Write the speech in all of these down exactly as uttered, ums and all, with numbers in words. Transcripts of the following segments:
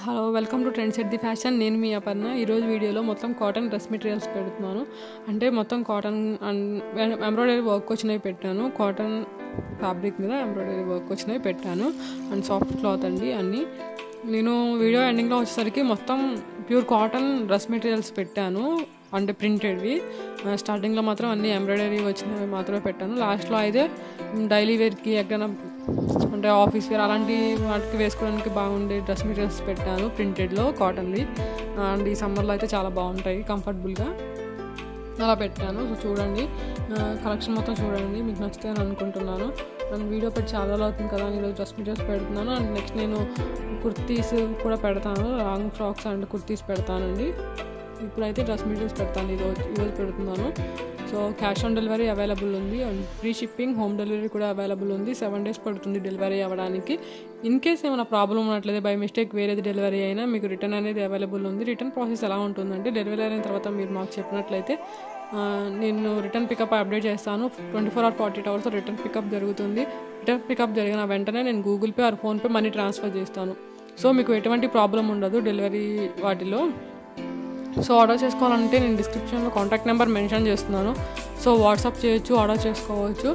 Hello welcome to trends at the fashion. నేను మీ అపర్ణ. ఈరోజు వీడియోలో మొత్తం కాటన్ డ్రెస్ మెటీరియల్స్ పెడుతున్నాను. అంటే మొత్తం కాటన్ అండ్ ఎంబ్రాయిడరీ వర్క్ వచ్చినవి పెట్టాను. కాటన్ ఫ్యాబ్రిక్ మీద ఎంబ్రాయిడరీ వర్క్ వచ్చినవి పెట్టాను అండ్ సాఫ్ట్ క్లాత్ అండి అన్నీ. నేను వీడియో ఎండింగ్లో వచ్చేసరికి మొత్తం ప్యూర్ కాటన్ డ్రెస్ మెటీరియల్స్ పెట్టాను, అంటే ప్రింటెడ్వి. స్టార్టింగ్లో మాత్రం అన్ని ఎంబ్రాయిడరీ వచ్చినవి మాత్రమే పెట్టాను. లాస్ట్లో అయితే డైలీ వేర్కి ఎక్కడైనా అంటే ఆఫీస్ వేర్ అలాంటి వాటికి వేసుకోవడానికి బాగుండే డ్రెస్ మెటీరియల్స్ పెట్టాను ప్రింటెడ్లో కాటన్వి. అండ్ ఈ సమ్మర్లో అయితే చాలా బాగుంటాయి కంఫర్టబుల్గా, అలా పెట్టాను. సో చూడండి, కలెక్షన్ మొత్తం చూడండి, మీకు నచ్చితే అని అనుకుంటున్నాను. అండ్ వీడియో పెట్టి చాలా రోజులు అవుతుంది కదా అని ఈరోజు డ్రెస్ మెటీరియల్స్ పెడుతున్నాను. అండ్ నెక్స్ట్ నేను కుర్తీస్ కూడా పెడతాను, లాంగ్ ఫ్రాక్స్ అండ్ కుర్తీస్ పెడతానండి. ఇప్పుడైతే డ్రెస్ మెటీరియల్స్ పెడతాను, ఈరోజు ఈరోజు పెడుతున్నాను. So cash on delivery available ఉంది and free shipping, home delivery కూడా అవైలబుల్ ఉంది. సెవెన్ డేస్ పడుతుంది డెలివరీ అవ్వడానికి. ఇన్ కేస్ ఏమైనా ప్రాబ్లం ఉన్నట్లయితే బై మిస్టేక్ వేరేది డెలివరీ అయినా మీకు రిటర్న్ అనేది అవైలబుల్ ఉంది. రిటర్న్ ప్రాసెస్ ఎలా ఉంటుందంటే, డెలివరీ అయిన తర్వాత మీరు మాకు చెప్పినట్లయితే నేను రిటర్న్ పికప్ అప్డేట్ చేస్తాను. Twenty four hour forty eight hours return pickup జరుగుతుంది. రిటర్న్ పికప్ జరిగిన వెంటనే నేను Google Pay or PhonePe money transfer చేస్తాను. సో మీకు ఎటువంటి ప్రాబ్లం ఉండదు డెలివరీ వాటిలో. సో ఆర్డర్ చేసుకోవాలంటే నేను డిస్క్రిప్షన్లో కాంటాక్ట్ నెంబర్ మెన్షన్ చేస్తున్నాను. సో వాట్సాప్ చేయొచ్చు, ఆర్డర్ చేసుకోవచ్చు.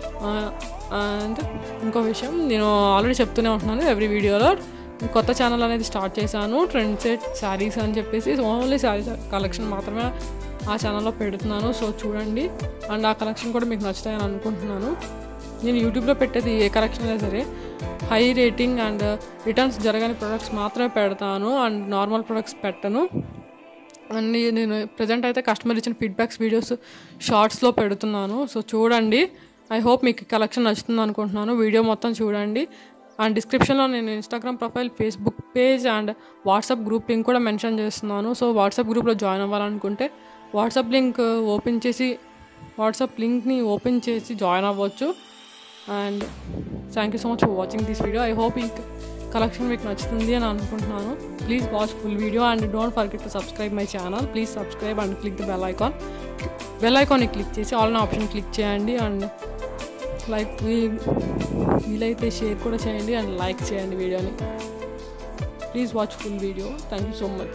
అండ్ ఇంకో విషయం, నేను ఆల్రెడీ చెప్తూనే ఉంటున్నాను ఎవ్రీ వీడియోలో, కొత్త ఛానల్ అనేది స్టార్ట్ చేశాను, ట్రెండ్స్ ఎట్ శారీస్ అని చెప్పేసి. ఓన్లీ శారీస్ కలెక్షన్ మాత్రమే ఆ ఛానల్లో పెడుతున్నాను. సో చూడండి, అండ్ ఆ కలెక్షన్ కూడా మీకు నచ్చుతాయని అనుకుంటున్నాను. నేను యూట్యూబ్లో పెట్టేది ఏ కలెక్షన్ అయినా సరే హై రేటింగ్ అండ్ రిటర్న్స్ జరగని ప్రొడక్ట్స్ మాత్రమే పెడతాను, అండ్ నార్మల్ ప్రొడక్ట్స్ పెట్టను. అన్నీ నేను ప్రజెంట్ అయితే కస్టమర్ ఇచ్చిన ఫీడ్బ్యాక్స్ వీడియోస్ షార్ట్స్లో పెడుతున్నాను. సో చూడండి, ఐ హోప్ మీకు కలెక్షన్ నచ్చుతుంది అనుకుంటున్నాను. వీడియో మొత్తం చూడండి. అండ్ డిస్క్రిప్షన్లో నేను Instagram profile, Facebook page and WhatsApp group link కూడా మెన్షన్ చేస్తున్నాను. సో వాట్సాప్ గ్రూప్లో జాయిన్ అవ్వాలనుకుంటే వాట్సాప్ లింక్ ఓపెన్ చేసి వాట్సాప్ లింక్ని ఓపెన్ చేసి జాయిన్ అవ్వచ్చు. And thank you so much for watching this video. I hope ఈ కలెక్షన్ మీకు నచ్చుతుంది అని అనుకుంటున్నాను. Please watch full video and don't forget to subscribe my channel. Please subscribe and click the bell icon. Bell ఐకాన్ని click చేసి all నా option click చేయండి. And like వీలైతే షేర్ కూడా చేయండి అండ్ లైక్ చేయండి వీడియోని. Please watch full video. Thank you so much.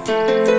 Bye.